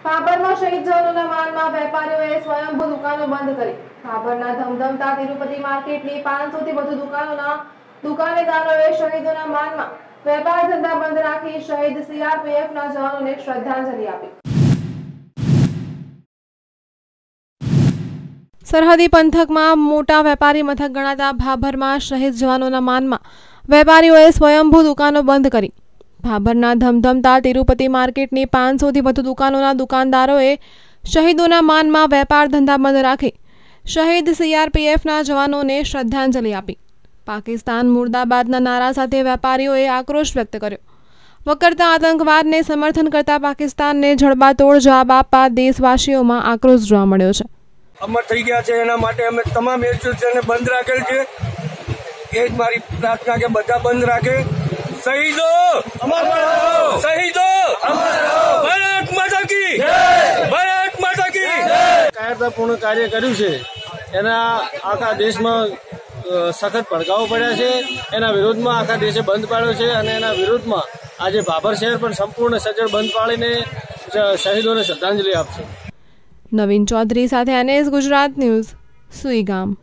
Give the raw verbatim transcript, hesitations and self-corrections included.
ભાભરમાં શહીદ જવાનોના માનમાં વેપારીઓએ સ્વયંભૂ દુકાનો બંધ કરી। ભાભરના ધમધમતા તિરુપતિ માર્કેટની પાંચસો થી વધુ દુકાનોના દુકાનેદારોએ શહીદોના માનમાં વેપાર ધંધા બંધ રાખી શહીદ સીઆરપીએફના જવાનોને શ્રદ્ધાંજલિ આપી। સરહદી પંથકમાં મોટા વેપારી મથક ગણાતા ભાભરમાં શહીદ જવાનોના માનમાં વેપારીઓએ સ્વયંભૂ દુકાનો બંધ કરી। ભાભરના ધમધમતા તિરુપતિ માર્કેટની પાંચસો થી વધુ દુકાનોના દુકાનદારોએ શહીદોના માનમાં વેપાર ધંધા બંધ રાખી શહીદ સીઆરપીએફના જવાનોને શ્રદ્ધાંજલિ આપી। પાકિસ્તાન મુર્દાબાદના નારા સાથે વેપારીઓએ આક્રોશ વ્યક્ત કર્યો। વકરતા આતંકવાદને સમર્થન કરતા પાકિસ્તાનને જડબાતોડ જવાબ આપવા દેશવાસીઓમાં આક્રોશ જોવા મળ્યો છે। અમર થઈ ગયા છે એના માટે અમે તમામ એસોસિએશનને બંધ રાખેલ છે। એ જ મારી પ્રાર્થના કે બધા બંધ રાખે। શહીદો અમર રહો, શહીદો અમર રહો, ભારત માતા કી જય, ભારત માતા કી જય। કાયરતાપૂર્ણ કાર્ય કર્યું છે એના આખા દેશમાં સખત ભડકાઓ પડ્યા છે। એના વિરોધમાં આખા દેશે બંધ પાડ્યો છે અને એના વિરોધમાં આજે ભાભર શહેર પણ સંપૂર્ણ સજ્જડ બંધ પાડીને શહીદોને શ્રદ્ધાંજલિ આપશે। નવીન ચૌધરી સાથે એનએસ ગુજરાત ન્યૂઝ, સુઈગામ।